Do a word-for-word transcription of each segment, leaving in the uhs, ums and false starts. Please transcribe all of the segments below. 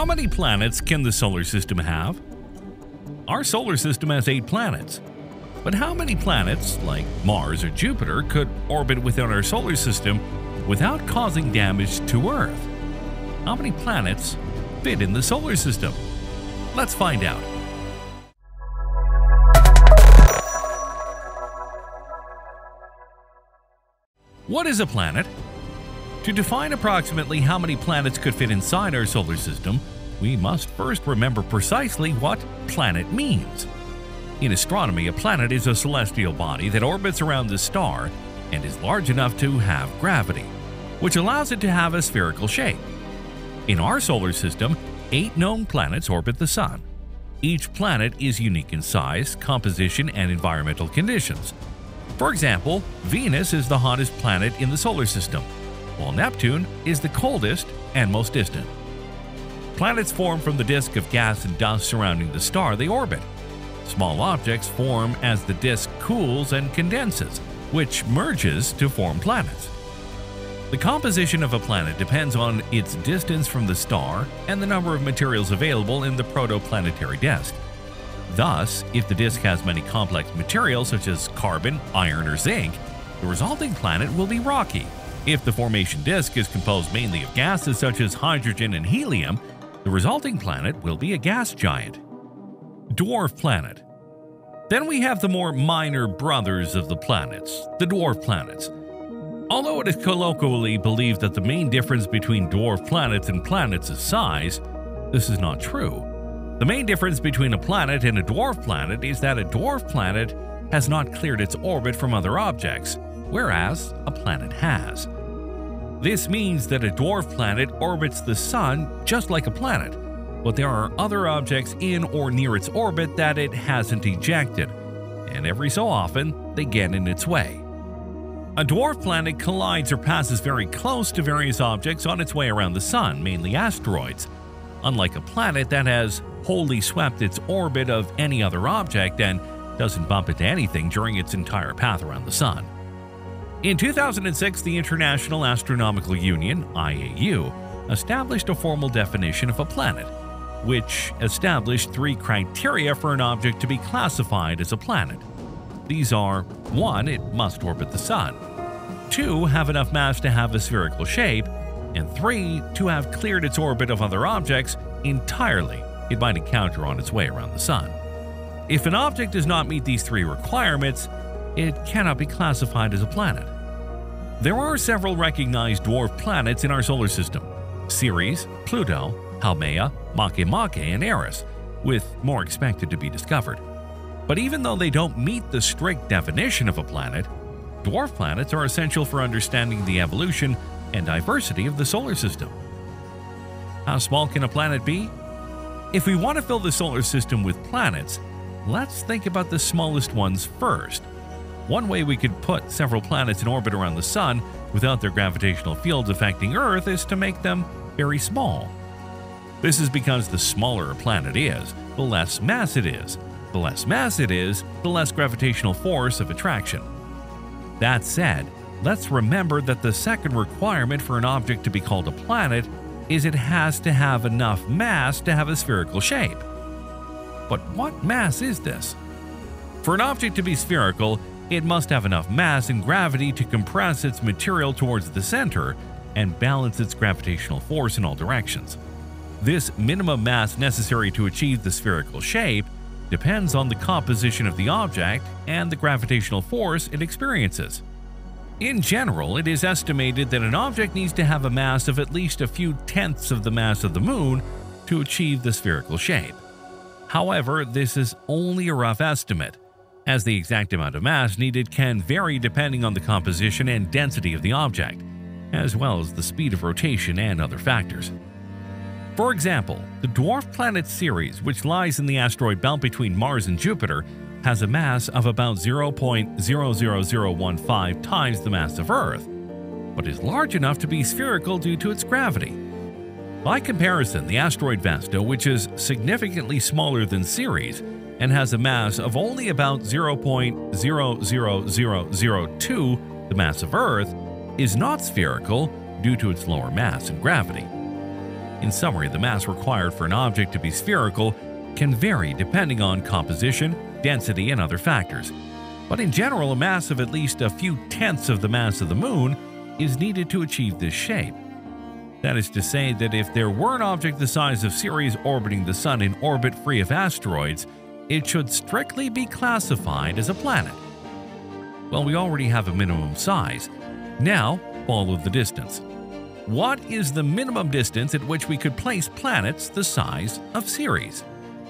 How many planets can the solar system have? Our solar system has eight planets. But how many planets, like Mars or Jupiter, could orbit within our solar system without causing damage to Earth? How many planets fit in the solar system? Let's find out. What is a planet? To define approximately how many planets could fit inside our solar system, we must first remember precisely what planet means. In astronomy, a planet is a celestial body that orbits around the star and is large enough to have gravity, which allows it to have a spherical shape. In our solar system, eight known planets orbit the Sun. Each planet is unique in size, composition, and environmental conditions. For example, Venus is the hottest planet in the solar system, while Neptune is the coldest and most distant. Planets form from the disk of gas and dust surrounding the star they orbit. Small objects form as the disk cools and condenses, which merges to form planets. The composition of a planet depends on its distance from the star and the number of materials available in the protoplanetary disk. Thus, if the disk has many complex materials such as carbon, iron, or zinc, the resulting planet will be rocky. If the formation disk is composed mainly of gases such as hydrogen and helium, the resulting planet will be a gas giant. Dwarf planet. Then we have the more minor brothers of the planets, the dwarf planets. Although it is colloquially believed that the main difference between dwarf planets and planets is size, this is not true. The main difference between a planet and a dwarf planet is that a dwarf planet has not cleared its orbit from other objects, whereas a planet has. This means that a dwarf planet orbits the Sun just like a planet, but there are other objects in or near its orbit that it hasn't ejected, and every so often they get in its way. A dwarf planet collides or passes very close to various objects on its way around the Sun, mainly asteroids, unlike a planet that has wholly swept its orbit of any other object and doesn't bump into anything during its entire path around the Sun. In two thousand six, the International Astronomical Union, I A U, established a formal definition of a planet, which established three criteria for an object to be classified as a planet. These are: one, it must orbit the Sun; two, have enough mass to have a spherical shape; and three, to have cleared its orbit of other objects entirely it might encounter on its way around the Sun. If an object does not meet these three requirements, it cannot be classified as a planet. There are several recognized dwarf planets in our solar system: Ceres, Pluto, Haumea, Makemake, and Ceres, with more expected to be discovered. But even though they don't meet the strict definition of a planet, dwarf planets are essential for understanding the evolution and diversity of the solar system. How small can a planet be? If we want to fill the solar system with planets, let's think about the smallest ones first. One way we could put several planets in orbit around the Sun without their gravitational fields affecting Earth is to make them very small. This is because the smaller a planet is, the less mass it is. The less mass it is, the less gravitational force of attraction. That said, let's remember that the second requirement for an object to be called a planet is it has to have enough mass to have a spherical shape. But what mass is this? For an object to be spherical, it must have enough mass and gravity to compress its material towards the center and balance its gravitational force in all directions. This minimum mass necessary to achieve the spherical shape depends on the composition of the object and the gravitational force it experiences. In general, it is estimated that an object needs to have a mass of at least a few tenths of the mass of the Moon to achieve the spherical shape. However, this is only a rough estimate, as the exact amount of mass needed can vary depending on the composition and density of the object, as well as the speed of rotation and other factors. For example, the dwarf planet Ceres, which lies in the asteroid belt between Mars and Jupiter, has a mass of about zero point zero zero zero one five times the mass of Earth, but is large enough to be spherical due to its gravity. By comparison, the asteroid Vesta, which is significantly smaller than Ceres and has a mass of only about zero point zero zero zero zero two the mass of Earth, is not spherical due to its lower mass and gravity. In summary, the mass required for an object to be spherical can vary depending on composition, density, and other factors. But in general, a mass of at least a few tenths of the mass of the Moon is needed to achieve this shape. That is to say that if there were an object the size of Ceres orbiting the Sun in orbit free of asteroids, it should strictly be classified as a planet. Well, we already have a minimum size. Now, follow the distance. What is the minimum distance at which we could place planets the size of Ceres?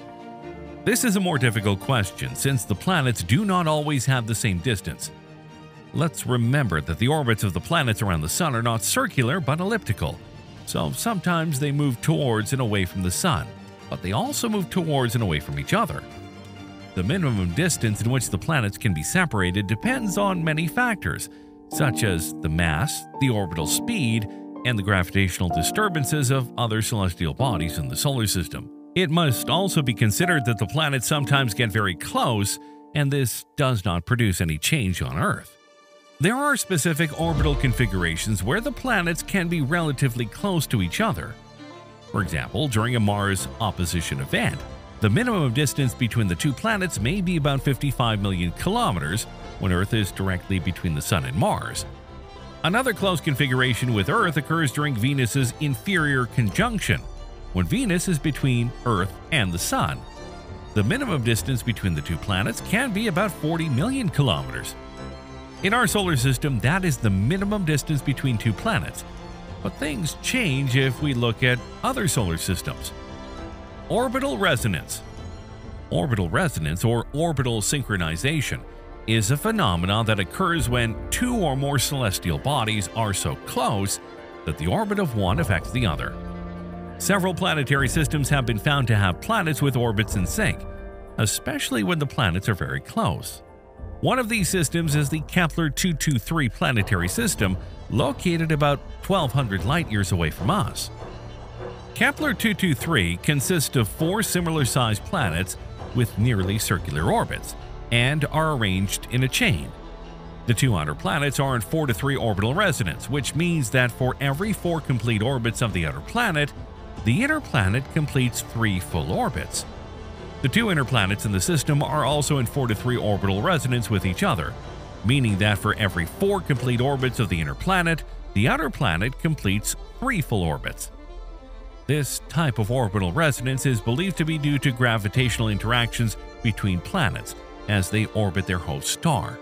This is a more difficult question since the planets do not always have the same distance. Let's remember that the orbits of the planets around the Sun are not circular but elliptical, so sometimes they move towards and away from the Sun, but they also move towards and away from each other. The minimum distance in which the planets can be separated depends on many factors, such as the mass, the orbital speed, and the gravitational disturbances of other celestial bodies in the solar system. It must also be considered that the planets sometimes get very close, and this does not produce any change on Earth. There are specific orbital configurations where the planets can be relatively close to each other. For example, during a Mars opposition event, the minimum distance between the two planets may be about fifty-five million kilometers when Earth is directly between the Sun and Mars. Another close configuration with Earth occurs during Venus's inferior conjunction, when Venus is between Earth and the Sun. The minimum distance between the two planets can be about forty million kilometers. In our solar system, that is the minimum distance between two planets, but things change if we look at other solar systems. Orbital resonance. Orbital resonance, or orbital synchronization, is a phenomenon that occurs when two or more celestial bodies are so close that the orbit of one affects the other. Several planetary systems have been found to have planets with orbits in sync, especially when the planets are very close. One of these systems is the Kepler two twenty-three planetary system, located about twelve hundred light-years away from us. Kepler two twenty-three consists of four similar-sized planets with nearly circular orbits, and are arranged in a chain. The two outer planets are in four to three orbital resonance, which means that for every four complete orbits of the outer planet, the inner planet completes three full orbits. The two inner planets in the system are also in four to three orbital resonance with each other, meaning that for every four complete orbits of the inner planet, the outer planet completes three full orbits. This type of orbital resonance is believed to be due to gravitational interactions between planets as they orbit their host star.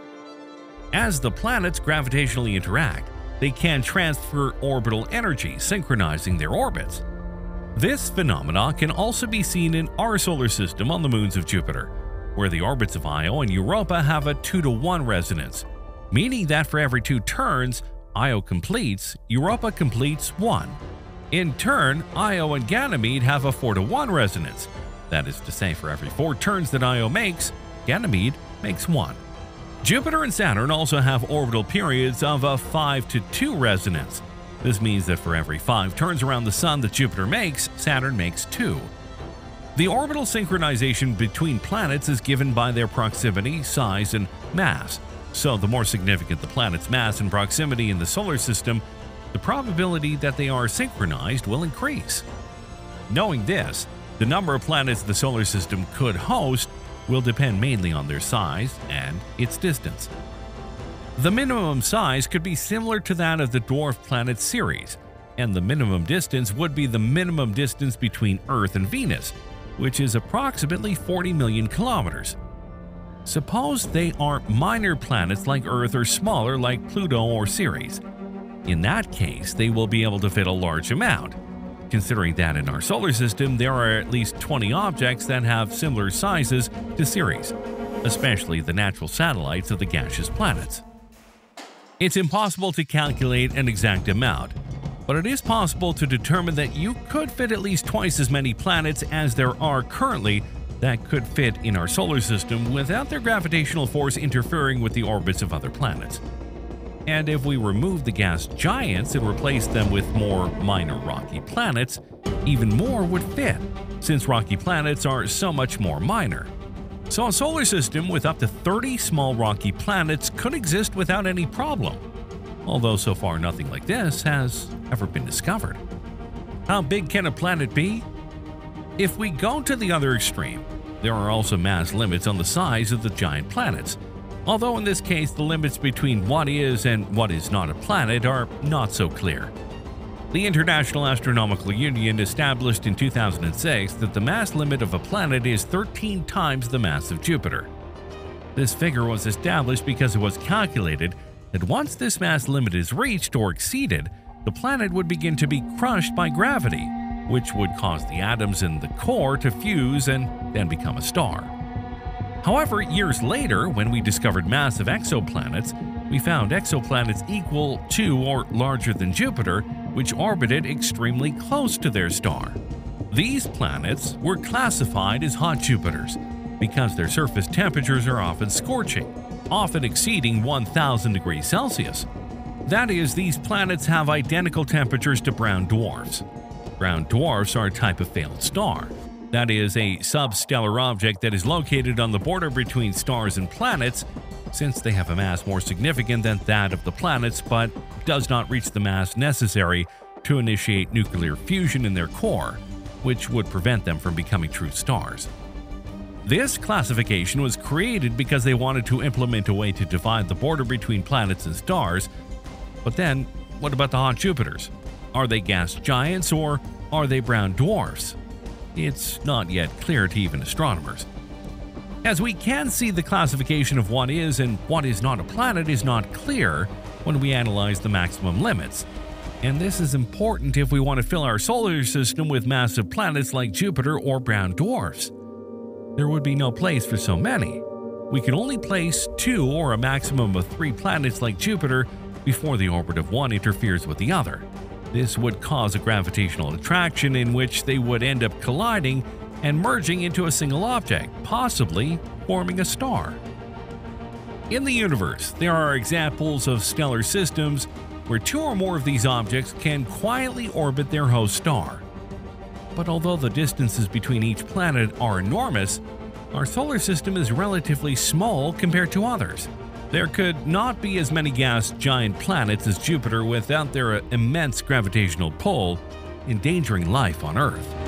As the planets gravitationally interact, they can transfer orbital energy, synchronizing their orbits. This phenomenon can also be seen in our solar system on the moons of Jupiter, where the orbits of Io and Europa have a two to one resonance, meaning that for every two turns Io completes, Europa completes one. In turn, Io and Ganymede have a four to one resonance. That is to say, for every four turns that Io makes, Ganymede makes one. Jupiter and Saturn also have orbital periods of a five to two resonance. This means that for every five turns around the Sun that Jupiter makes, Saturn makes two. The orbital synchronization between planets is given by their proximity, size, and mass. So the more significant the planet's mass and proximity in the solar system, the probability that they are synchronized will increase. Knowing this, the number of planets the solar system could host will depend mainly on their size and its distance. The minimum size could be similar to that of the dwarf planet Ceres, and the minimum distance would be the minimum distance between Earth and Venus, which is approximately forty million kilometers. Suppose they are minor planets like Earth or smaller like Pluto or Ceres. In that case, they will be able to fit a large amount, considering that in our solar system there are at least twenty objects that have similar sizes to Ceres, especially the natural satellites of the gaseous planets. It's impossible to calculate an exact amount, but it is possible to determine that you could fit at least twice as many planets as there are currently that could fit in our solar system without their gravitational force interfering with the orbits of other planets. And if we remove the gas giants and replace them with more minor rocky planets, even more would fit, since rocky planets are so much more minor. So a solar system with up to thirty small rocky planets could exist without any problem, although so far nothing like this has ever been discovered. How big can a planet be? If we go to the other extreme, there are also mass limits on the size of the giant planets, although in this case the limits between what is and what is not a planet are not so clear. The International Astronomical Union established in two thousand six that the mass limit of a planet is thirteen times the mass of Jupiter. This figure was established because it was calculated that once this mass limit is reached or exceeded, the planet would begin to be crushed by gravity, which would cause the atoms in the core to fuse and then become a star. However, years later, when we discovered massive exoplanets, we found exoplanets equal to or larger than Jupiter, which orbited extremely close to their star. These planets were classified as hot Jupiters because their surface temperatures are often scorching, often exceeding one thousand degrees Celsius. That is, these planets have identical temperatures to brown dwarfs. Brown dwarfs are a type of failed star. That is, a substellar object that is located on the border between stars and planets, since they have a mass more significant than that of the planets but does not reach the mass necessary to initiate nuclear fusion in their core, which would prevent them from becoming true stars. This classification was created because they wanted to implement a way to divide the border between planets and stars. But then, what about the hot Jupiters? Are they gas giants or are they brown dwarfs? It's not yet clear to even astronomers. As we can see, the classification of what is and what is not a planet is not clear when we analyze the maximum limits. And this is important if we want to fill our solar system with massive planets like Jupiter or brown dwarfs. There would be no place for so many. We can only place two or a maximum of three planets like Jupiter before the orbit of one interferes with the other. This would cause a gravitational attraction in which they would end up colliding and merging into a single object, possibly forming a star. In the universe, there are examples of stellar systems where two or more of these objects can quietly orbit their host star. But although the distances between each planet are enormous, our solar system is relatively small compared to others. There could not be as many gas giant planets as Jupiter without their immense gravitational pull, endangering life on Earth.